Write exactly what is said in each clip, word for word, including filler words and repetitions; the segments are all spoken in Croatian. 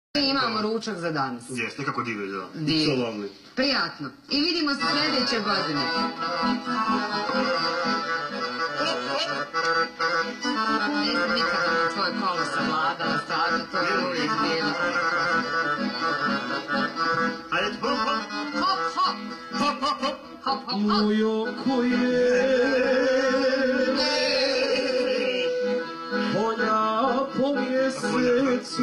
Imamo ručak za danas. Jeste, kako divno izgleda. Divno. Prijatno. I vidimo se sljedeće godine. Ne znam nikada na tvoje kolo savladala, stvarno to je uvijek bilo. Ajde, hop, hop. Hop, hop. Hop, hop, hop. Hop, hop, hop. Moj oko je polja po mjesecu.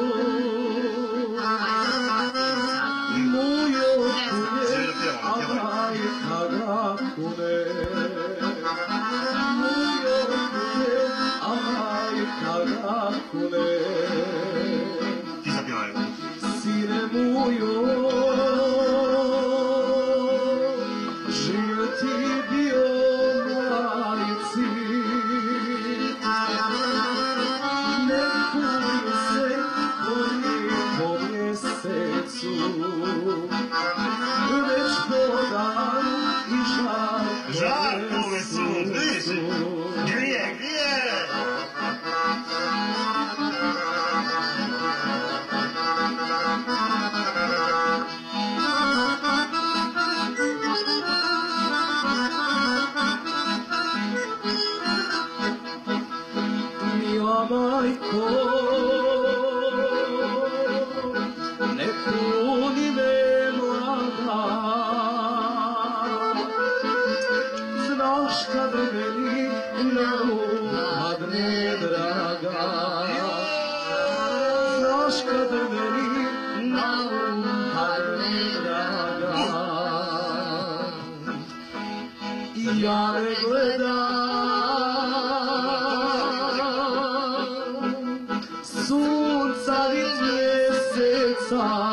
Moj oko je avajka ga kune. Moj oko je avajka ga kune. Ti zapjevaj. Sine mojo, živ ti bio mladici. Ne kuju se oni po mjesecu, već po danu i žarkove Žarkove su, vidiš? Grije, grije! Mila majko, ne kuni me mlada, znaš kad meni ne upadne draga, znaš kad meni ne upadne draga. Ja ne gledam sunca i mjeseca,